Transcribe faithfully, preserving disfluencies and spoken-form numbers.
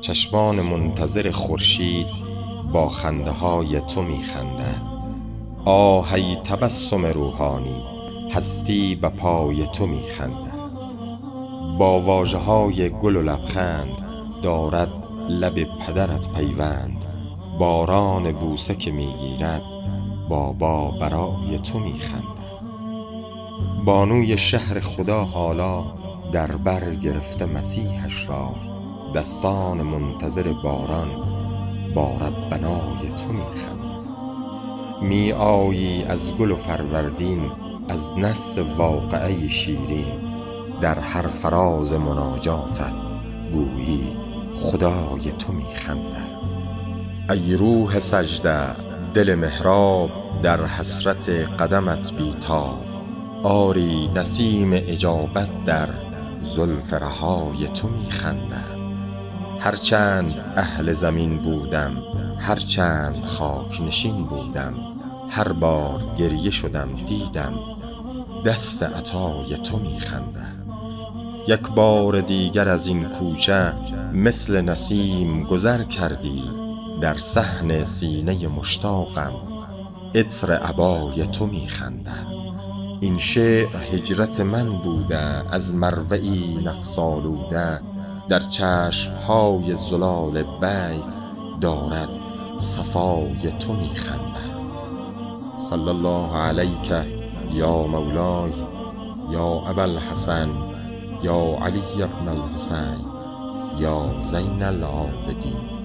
چشمان منتظر خورشید با خنده های تو می خندد. آه ای تبسم روحانی، هستی به پای تو می خندد. با واژه های گل و لبخند دارد لب پدرت پیوند. باران بوسه که می گیرد بابا برای تو می خندد. بانوی شهر خدا حالا در بر گرفته مسیحش را. دستان منتظر باران با ربنای تو می خندد. می آیی از گل و فروردین، از نص واقعه شیرین. در هر فراز مناجاتت گویی خدای تو می خندد. ای روح سجده دل محراب، در حسرت قدمت بیتاب. آری نسیم اجابت در زلف رهای تو می خندد. هرچند اهل زمین بودم، هرچند خاک نشین بودم، هر بار گریه شدم دیدم دست عطای تو می خندد. یک بار دیگر از این کوچه مثل نسیم گذر کردی. در صحن سینه مشتاقم عطر عبای تو می خندد. این شعر هجرت من بوده از مروعی نفس آلوده. در چشمهای زلال بیت دارد صفای تو می خندد. صلی الله علیک یا مولای یا ابا الحسن یا علی بن الحسین یا زین العابدین.